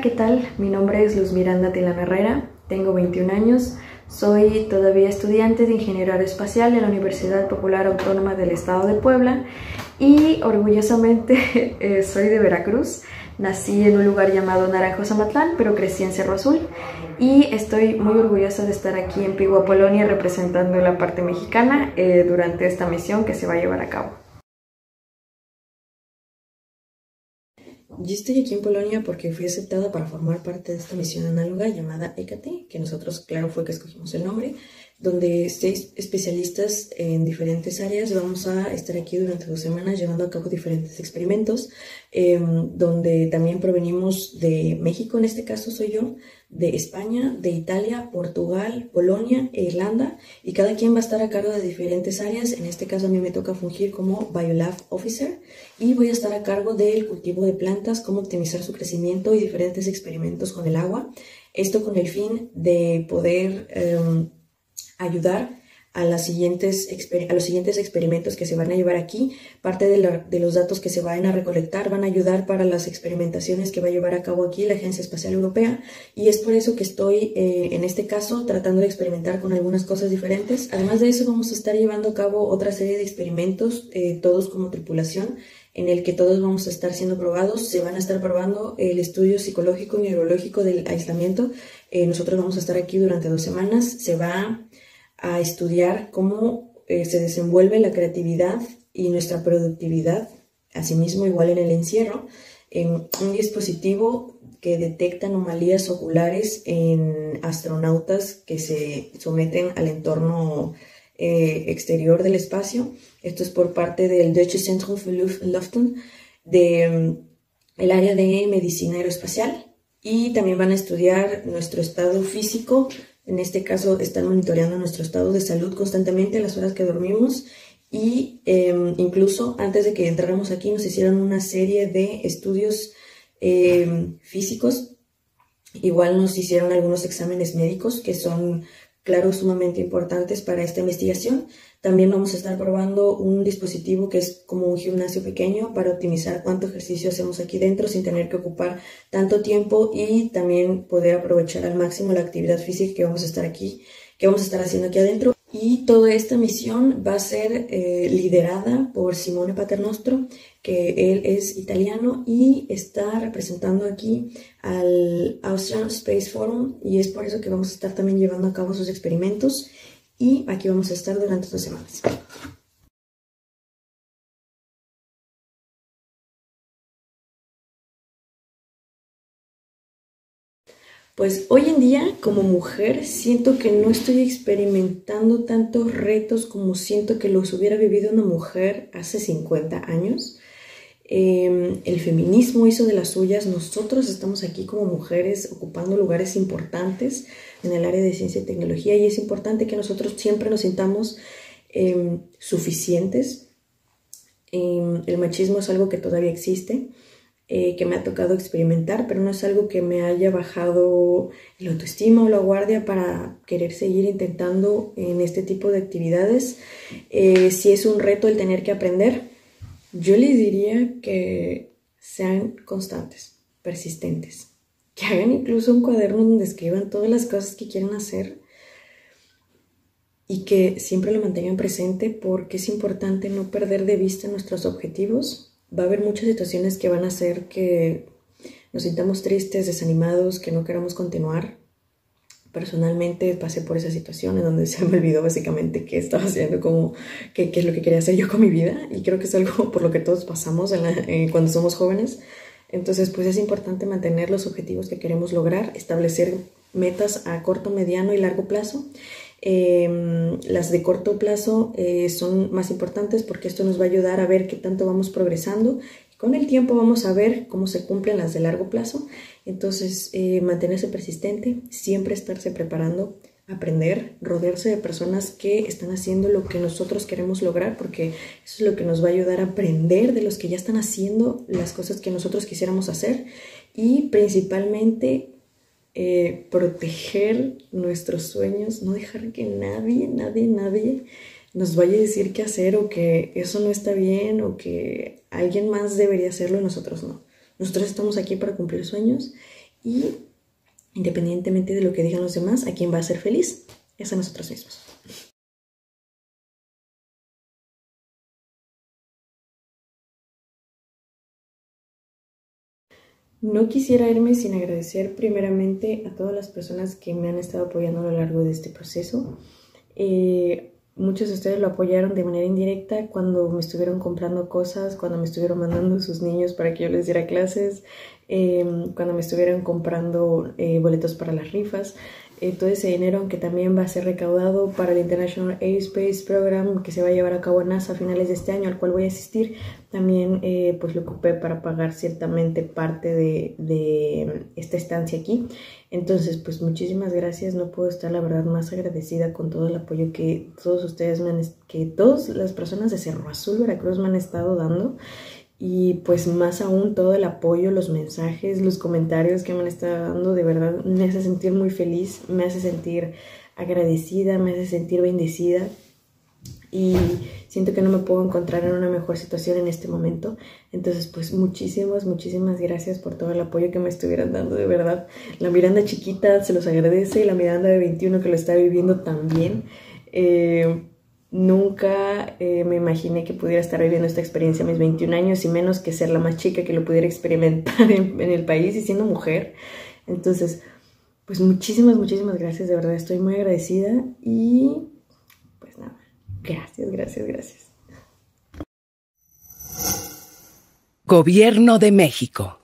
¿qué tal? Mi nombre es Luz Miranda Tilano Herrera, tengo 21 años, soy todavía estudiante de Ingeniería Aeroespacial en la Universidad Popular Autónoma del Estado de Puebla y orgullosamente soy de Veracruz. Nací en un lugar llamado Naranjo Zamatlán, pero crecí en Cerro Azul y estoy muy orgullosa de estar aquí en Pigua, Polonia, representando la parte mexicana durante esta misión que se va a llevar a cabo. Yo estoy aquí en Polonia porque fui aceptada para formar parte de esta misión análoga llamada ECATE, que nosotros, claro, fue que escogimos el nombre, donde 6 especialistas en diferentes áreas vamos a estar aquí durante 2 semanas llevando a cabo diferentes experimentos, donde también provenimos de México, en este caso soy yo, de España, de Italia, Portugal, Polonia e Irlanda, y cada quien va a estar a cargo de diferentes áreas. En este caso a mí me toca fungir como Biolab Officer y voy a estar a cargo del cultivo de plantas, cómo optimizar su crecimiento y diferentes experimentos con el agua. Esto con el fin de poder ayudar a los siguientes experimentos que se van a llevar aquí. Parte de los datos que se van a recolectar van a ayudar para las experimentaciones que va a llevar a cabo aquí la Agencia Espacial Europea, y es por eso que estoy en este caso tratando de experimentar con algunas cosas diferentes. Además de eso vamos a estar llevando a cabo otra serie de experimentos, todos como tripulación, en el que todos vamos a estar siendo probados. Se van a estar probando el estudio psicológico y neurológico del aislamiento. Nosotros vamos a estar aquí durante 2 semanas. Se va a estudiar cómo se desenvuelve la creatividad y nuestra productividad, asimismo igual en el encierro, en un dispositivo que detecta anomalías oculares en astronautas que se someten al entorno exterior del espacio. Esto es por parte del Deutsches Zentrum für Luften, el área de medicina aeroespacial, y también van a estudiar nuestro estado físico. En este caso están monitoreando nuestro estado de salud constantemente, las horas que dormimos, y incluso antes de que entráramos aquí nos hicieron una serie de estudios físicos. Igual nos hicieron algunos exámenes médicos que son, claro, sumamente importantes para esta investigación. También vamos a estar probando un dispositivo que es como un gimnasio pequeño para optimizar cuánto ejercicio hacemos aquí dentro sin tener que ocupar tanto tiempo, y también poder aprovechar al máximo la actividad física que vamos a estar haciendo aquí adentro. Y toda esta misión va a ser liderada por Simone Paternostro, que él es italiano y está representando aquí al Austrian Space Forum, y es por eso que vamos a estar también llevando a cabo sus experimentos, y aquí vamos a estar durante 2 semanas. Pues hoy en día, como mujer, siento que no estoy experimentando tantos retos como siento que los hubiera vivido una mujer hace 50 años. El feminismo hizo de las suyas. Nosotros estamos aquí como mujeres ocupando lugares importantes en el área de ciencia y tecnología, y es importante que nosotros siempre nos sintamos suficientes. El machismo es algo que todavía existe, que me ha tocado experimentar, pero no es algo que me haya bajado el autoestima o la guardia para querer seguir intentando en este tipo de actividades. Si es un reto el tener que aprender, yo les diría que sean constantes, persistentes, que hagan incluso un cuaderno donde escriban todas las cosas que quieren hacer y que siempre lo mantengan presente, porque es importante no perder de vista nuestros objetivos. Va a haber muchas situaciones que van a hacer que nos sintamos tristes, desanimados, que no queramos continuar. Personalmente pasé por esa situación en donde se me olvidó básicamente qué estaba haciendo, qué es lo que quería hacer yo con mi vida, y creo que es algo por lo que todos pasamos cuando somos jóvenes. Entonces, pues es importante mantener los objetivos que queremos lograr, establecer metas a corto, mediano y largo plazo. Las de corto plazo son más importantes porque esto nos va a ayudar a ver qué tanto vamos progresando. Con el tiempo vamos a ver cómo se cumplen las de largo plazo. Entonces, mantenerse persistente, siempre estarse preparando, aprender, rodearse de personas que están haciendo lo que nosotros queremos lograr, porque eso es lo que nos va a ayudar a aprender de los que ya están haciendo las cosas que nosotros quisiéramos hacer, y principalmente proteger nuestros sueños, no dejar que nadie nos vaya a decir qué hacer, o que eso no está bien, o que alguien más debería hacerlo y nosotros no. Nosotros estamos aquí para cumplir sueños, y independientemente de lo que digan los demás, ¿a quién va a hacer feliz? Es a nosotros mismos. No quisiera irme sin agradecer primeramente a todas las personas que me han estado apoyando a lo largo de este proceso. Muchos de ustedes lo apoyaron de manera indirecta cuando me estuvieron comprando cosas, cuando me estuvieron mandando sus niños para que yo les diera clases, cuando me estuvieron comprando boletos para las rifas. Todo ese dinero, aunque también va a ser recaudado para el International Airspace Program que se va a llevar a cabo en NASA a finales de este año, al cual voy a asistir, también pues lo ocupé para pagar ciertamente parte de esta estancia aquí. Entonces, pues muchísimas gracias. No puedo estar, la verdad, más agradecida con todo el apoyo que todos ustedes que todas las personas de Cerro Azul, Veracruz, me han estado dando. Y pues más aún todo el apoyo, los mensajes, los comentarios que me han estado dando, de verdad me hace sentir muy feliz, me hace sentir agradecida, me hace sentir bendecida. Y siento que no me puedo encontrar en una mejor situación en este momento. Entonces, pues muchísimas gracias por todo el apoyo que me estuvieran dando, de verdad. La Miranda chiquita se los agradece y la Miranda de 21 que lo está viviendo también. Nunca me imaginé que pudiera estar viviendo esta experiencia a mis 21 años y menos que ser la más chica que lo pudiera experimentar en el país y siendo mujer. Entonces, pues muchísimas gracias, de verdad estoy muy agradecida y pues nada, gracias. Gobierno de México.